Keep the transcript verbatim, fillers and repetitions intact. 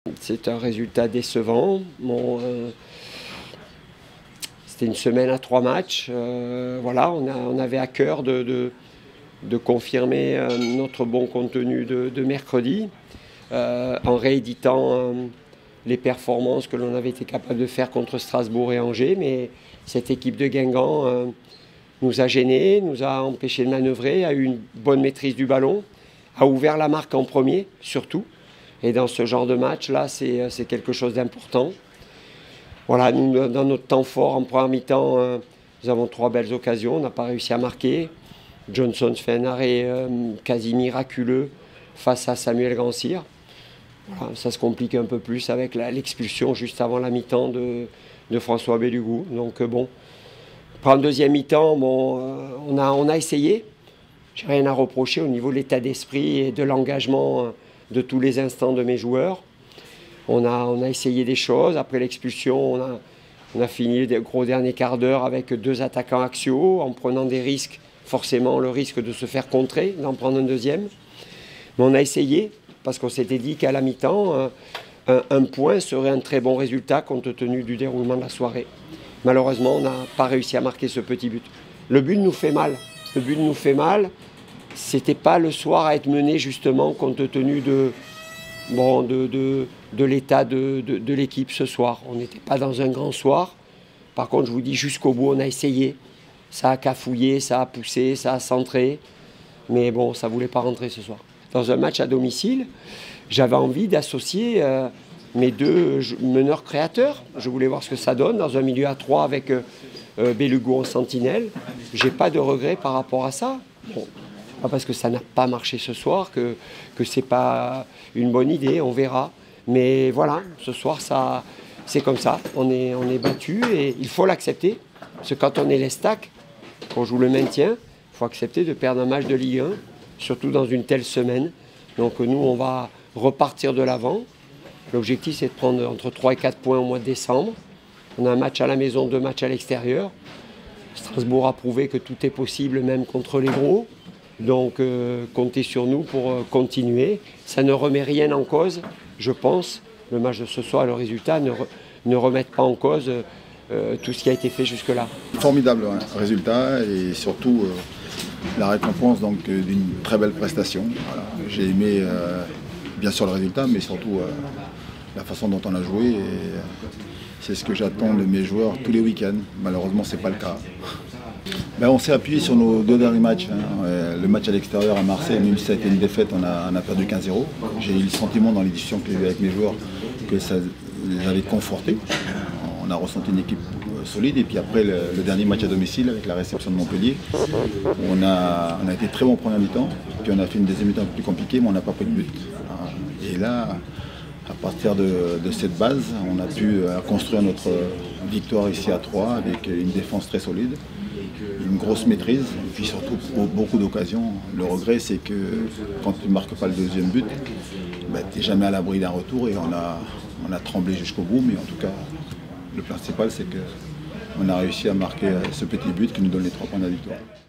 C'est un résultat décevant. Bon, euh, c'était une semaine à trois matchs. Euh, voilà, on, a, on avait à cœur de, de, de confirmer euh, notre bon contenu de, de mercredi euh, en rééditant euh, les performances que l'on avait été capable de faire contre Strasbourg et Angers. Mais cette équipe de Guingamp euh, nous a gênés, nous a empêchés de manœuvrer, a eu une bonne maîtrise du ballon, a ouvert la marque en premier, surtout. Et dans ce genre de match-là, c'est quelque chose d'important. Voilà, nous, dans notre temps fort, en première mi-temps, euh, nous avons trois belles occasions. On n'a pas réussi à marquer. Johnson fait un arrêt euh, quasi miraculeux face à Samuel Grand-Cyr. Voilà, ça se complique un peu plus avec l'expulsion juste avant la mi-temps de, de François Bellugou. Donc euh, bon, pour un deuxième mi-temps, bon, euh, on, a, on a essayé. Je n'ai rien à reprocher au niveau de l'état d'esprit et de l'engagement euh, de tous les instants de mes joueurs. On a, on a essayé des choses. Après l'expulsion, on a, on a fini le gros dernier quart d'heure avec deux attaquants axiaux, en prenant des risques, forcément le risque de se faire contrer, d'en prendre un deuxième. Mais on a essayé, parce qu'on s'était dit qu'à la mi-temps, un, un point serait un très bon résultat compte tenu du déroulement de la soirée. Malheureusement, on n'a pas réussi à marquer ce petit but. Le but nous fait mal. Le but nous fait mal. C'était pas le soir à être mené justement compte tenu de, bon, de, de, de l'état de, de, de l'équipe ce soir. On n'était pas dans un grand soir. Par contre, je vous dis, jusqu'au bout, on a essayé. Ça a cafouillé, ça a poussé, ça a centré. Mais bon, ça ne voulait pas rentrer ce soir. Dans un match à domicile, j'avais envie d'associer euh, mes deux meneurs créateurs. Je voulais voir ce que ça donne dans un milieu à trois avec euh, euh, Bellugou en sentinelle. Je n'ai pas de regrets par rapport à ça. Bon. Pas parce que ça n'a pas marché ce soir, que, que ce n'est pas une bonne idée, on verra. Mais voilà, ce soir, ça, c'est comme ça. On est, on est battu et il faut l'accepter. Parce que quand on est l'Estac, qu'on joue le maintien, il faut accepter de perdre un match de Ligue un, surtout dans une telle semaine. Donc nous, on va repartir de l'avant. L'objectif, c'est de prendre entre trois et quatre points au mois de décembre. On a un match à la maison, deux matchs à l'extérieur. Strasbourg a prouvé que tout est possible, même contre les gros. Donc euh, comptez sur nous pour euh, continuer. Ça ne remet rien en cause, je pense. Le match de ce soir, le résultat ne, re, ne remettent pas en cause euh, tout ce qui a été fait jusque-là. Formidable hein, résultat et surtout euh, la récompense euh, d'une très belle prestation. Voilà. J'ai aimé euh, bien sûr le résultat, mais surtout euh, la façon dont on a joué. Euh, c'est ce que j'attends de mes joueurs tous les week-ends. Malheureusement, ce n'est pas le cas. Ben, on s'est appuyé sur nos deux derniers matchs. Hein. Le match à l'extérieur à Marseille, même si ça a été une défaite, on a, on a perdu quinze zéro. J'ai eu le sentiment dans les discussions que j'ai eues avec mes joueurs que ça les avait confortés. On a ressenti une équipe solide. Et puis après le, le dernier match à domicile avec la réception de Montpellier, on a, on a été très bon en première mi-temps. Puis on a fait une deuxième mi-temps un peu plus compliquée, mais on n'a pas pris de but. Et là, à partir de, de cette base, on a pu construire notre victoire ici à Troyes avec une défense très solide, une grosse maîtrise et puis surtout beaucoup d'occasions. Le regret, c'est que quand tu ne marques pas le deuxième but, ben, tu n'es jamais à l'abri d'un retour et on a, on a tremblé jusqu'au bout. Mais en tout cas, le principal, c'est qu'on a réussi à marquer ce petit but qui nous donne les trois points de la victoire.